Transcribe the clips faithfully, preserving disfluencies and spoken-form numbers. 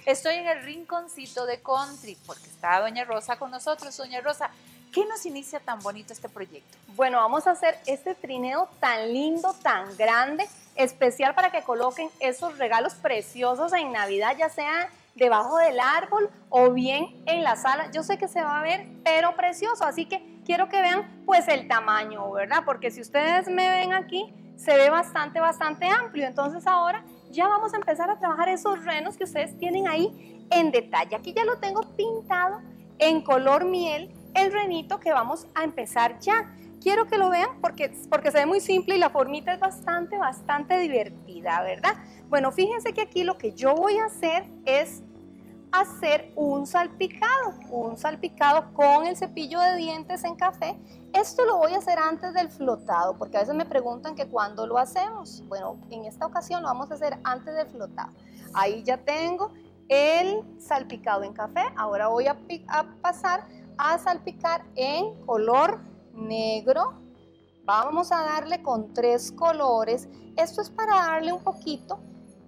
Estoy en el rinconcito de Country porque está doña Rosa con nosotros. Doña Rosa, ¿qué nos inicia tan bonito este proyecto? Bueno, vamos a hacer este trineo tan lindo, tan grande, especial para que coloquen esos regalos preciosos en Navidad, ya sea debajo del árbol o bien en la sala. Yo sé que se va a ver, pero precioso, así que quiero que vean pues el tamaño, ¿verdad? Porque si ustedes me ven aquí, se ve bastante, bastante amplio. Entonces ahora ya vamos a empezar a trabajar esos renos que ustedes tienen ahí en detalle. Aquí ya lo tengo pintado en color miel, el renito que vamos a empezar ya. Quiero que lo vean porque, porque se ve muy simple y la formita es bastante, bastante divertida, ¿verdad? Bueno, fíjense que aquí lo que yo voy a hacer es hacer un salpicado, un salpicado con el cepillo de dientes en café. Esto lo voy a hacer antes del flotado, porque a veces me preguntan que cuándo lo hacemos. Bueno, en esta ocasión lo vamos a hacer antes del flotado. Ahí ya tengo el salpicado en café. Ahora voy a, a pasar a salpicar en color negro. Vamos a darle con tres colores. Esto es para darle un poquito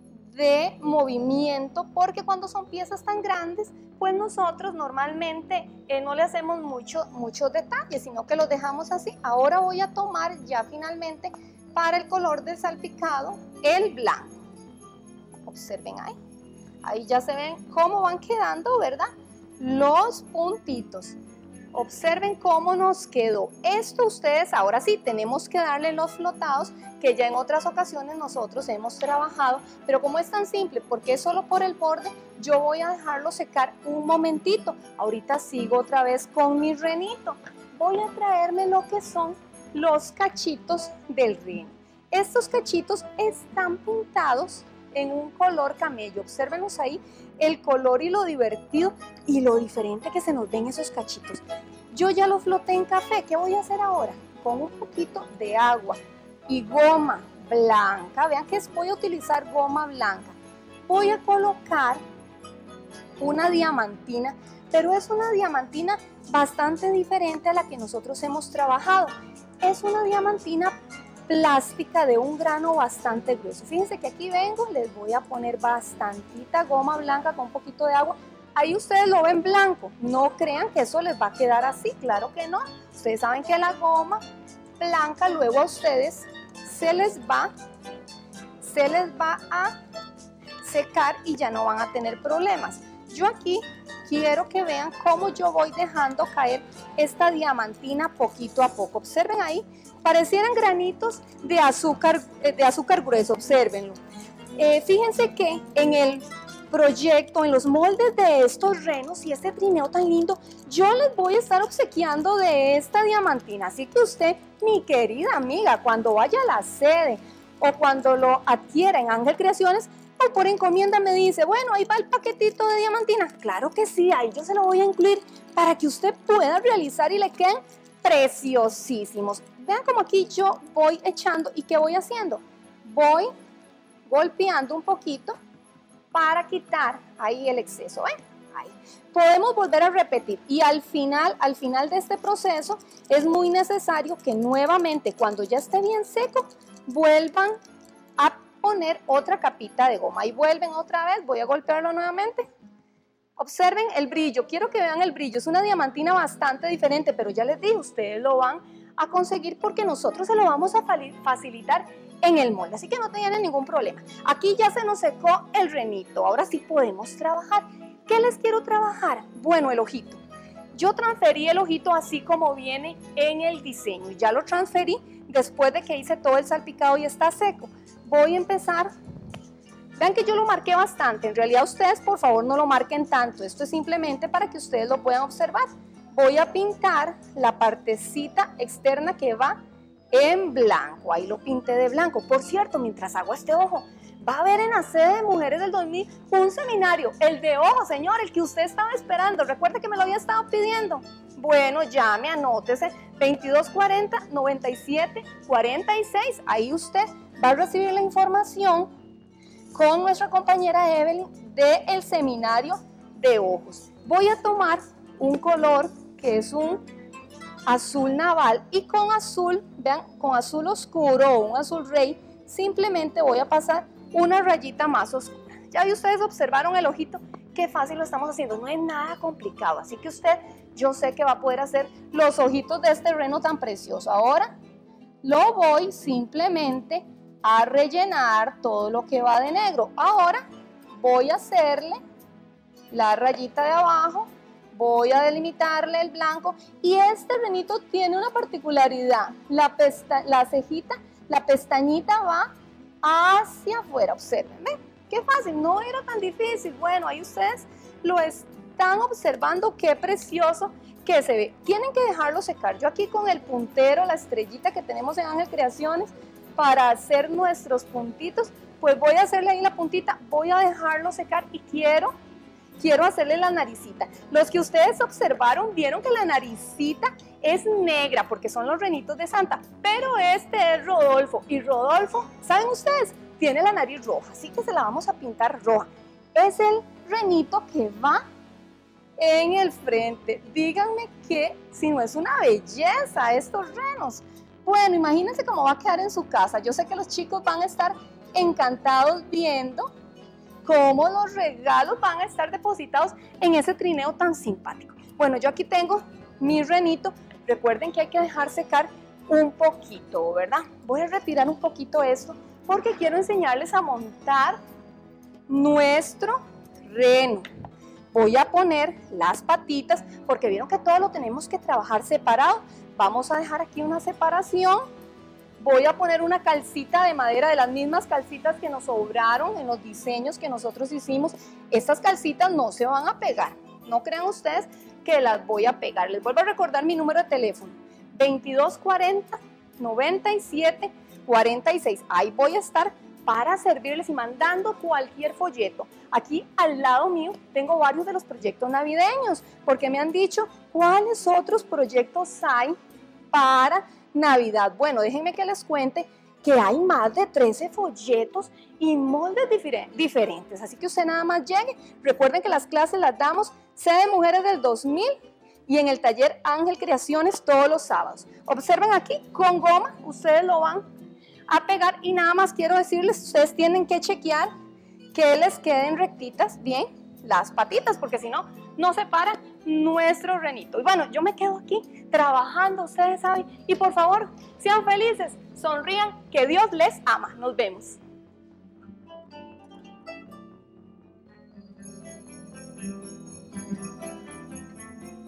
de movimiento, porque cuando son piezas tan grandes, pues nosotros normalmente eh, no le hacemos mucho, muchos detalles, sino que los dejamos así. Ahora voy a tomar ya finalmente para el color del salpicado el blanco. Observen ahí, ahí ya se ven cómo van quedando, ¿verdad? Los puntitos. Observen cómo nos quedó. Esto ustedes ahora sí tenemos que darle los flotados que ya en otras ocasiones nosotros hemos trabajado, pero como es tan simple, porque es solo por el borde, yo voy a dejarlo secar un momentito. Ahorita sigo otra vez con mi renito. Voy a traerme lo que son los cachitos del reno. Estos cachitos están pintados en un color camello. Obsérvenlos ahí, el color y lo divertido y lo diferente que se nos ven esos cachitos. Yo ya lo floté en café. ¿Qué voy a hacer ahora? Con un poquito de agua y goma blanca. Vean que voy a utilizar goma blanca. Voy a colocar una diamantina, pero es una diamantina bastante diferente a la que nosotros hemos trabajado. Es una diamantina plástica de un grano bastante grueso. Fíjense que aquí vengo, les voy a poner bastantita goma blanca con un poquito de agua. Ahí ustedes lo ven blanco, no crean que eso les va a quedar así, claro que no. Ustedes saben que la goma blanca luego a ustedes se les va, se les va a secar y ya no van a tener problemas. Yo aquí quiero que vean cómo yo voy dejando caer esta diamantina poquito a poco. Observen ahí, parecieran granitos de azúcar, de azúcar grueso, obsérvenlo. Eh, fíjense que en el proyecto, en los moldes de estos renos y este trineo tan lindo, yo les voy a estar obsequiando de esta diamantina. Así que usted, mi querida amiga, cuando vaya a la sede o cuando lo adquiera en Ángel Creaciones, o por encomienda me dice, bueno, ahí va el paquetito de diamantina. Claro que sí, ahí yo se lo voy a incluir para que usted pueda realizar y le queden preciosísimos. Vean como aquí yo voy echando y ¿qué voy haciendo? Voy golpeando un poquito para quitar ahí el exceso, ¿ven? Ahí. Podemos volver a repetir y al final, al final de este proceso es muy necesario que nuevamente cuando ya esté bien seco vuelvan a poner otra capita de goma y vuelven otra vez, voy a golpearlo nuevamente. Observen el brillo, quiero que vean el brillo, es una diamantina bastante diferente, pero ya les dije, ustedes lo van a conseguir porque nosotros se lo vamos a facilitar en el molde, así que no tienen ningún problema. Aquí ya se nos secó el renito, ahora sí podemos trabajar. ¿Qué les quiero trabajar? Bueno, el ojito. Yo transferí el ojito así como viene en el diseño, ya lo transferí después de que hice todo el salpicado y está seco. Voy a empezar, vean que yo lo marqué bastante, en realidad ustedes por favor no lo marquen tanto, esto es simplemente para que ustedes lo puedan observar. Voy a pintar la partecita externa que va en blanco, ahí lo pinté de blanco. Por cierto, mientras hago este ojo, va a haber en la sede de Mujeres del dos mil un seminario, el de ojo, señor, el que usted estaba esperando, recuerde que me lo había estado pidiendo. Bueno, llame, anótese, veintidós cuarenta, noventa y siete, cuarenta y seis, ahí usted va a recibir la información con nuestra compañera Evelyn del seminario de ojos. Voy a tomar un color que es un azul naval y con azul, vean, con azul oscuro o un azul rey, simplemente voy a pasar una rayita más oscura. Ya ustedes observaron el ojito qué fácil lo estamos haciendo, no es nada complicado, así que usted, yo sé que va a poder hacer los ojitos de este reno tan precioso. Ahora lo voy simplemente a rellenar todo lo que va de negro. Ahora voy a hacerle la rayita de abajo, voy a delimitarle el blanco y este renito tiene una particularidad, la, pesta la cejita, la pestañita va hacia afuera, observen, ¿ven? Qué fácil, no era tan difícil. Bueno, ahí ustedes lo están observando, qué precioso que se ve. Tienen que dejarlo secar. Yo aquí con el puntero, la estrellita que tenemos en Ángel Creaciones para hacer nuestros puntitos, pues voy a hacerle ahí la puntita, voy a dejarlo secar y quiero, quiero hacerle la naricita. Los que ustedes observaron, vieron que la naricita es negra porque son los renitos de Santa, pero este es Rodolfo y Rodolfo, ¿saben ustedes? Tiene la nariz roja, así que se la vamos a pintar roja. Es el renito que va en el frente. Díganme que si no es una belleza estos renos. Bueno, imagínense cómo va a quedar en su casa. Yo sé que los chicos van a estar encantados viendo cómo los regalos van a estar depositados en ese trineo tan simpático. Bueno, yo aquí tengo mi renito. Recuerden que hay que dejar secar un poquito, ¿verdad? Voy a retirar un poquito esto porque quiero enseñarles a montar nuestro reno. Voy a poner las patitas porque vieron que todo lo tenemos que trabajar separado. Vamos a dejar aquí una separación. Voy a poner una calcita de madera de las mismas calcitas que nos sobraron en los diseños que nosotros hicimos. Estas calcitas no se van a pegar. No crean ustedes que las voy a pegar. Les vuelvo a recordar mi número de teléfono. veintidós cuarenta, noventa y siete, cuarenta y seis. Ahí voy a estar para servirles y mandando cualquier folleto. Aquí al lado mío tengo varios de los proyectos navideños, porque me han dicho cuáles otros proyectos hay para Navidad. Bueno, déjenme que les cuente que hay más de trece folletos y moldes difer diferentes. Así que usted nada más llegue. Recuerden que las clases las damos Sede Mujeres del dos mil y en el taller Ángel Creaciones todos los sábados. Observen aquí, con goma, ustedes lo van a pegar y nada más quiero decirles, ustedes tienen que chequear que les queden rectitas bien las patitas, porque si no, no se para nuestro renito. Y bueno, yo me quedo aquí trabajando, ustedes saben, y por favor, sean felices, sonrían, que Dios les ama. Nos vemos.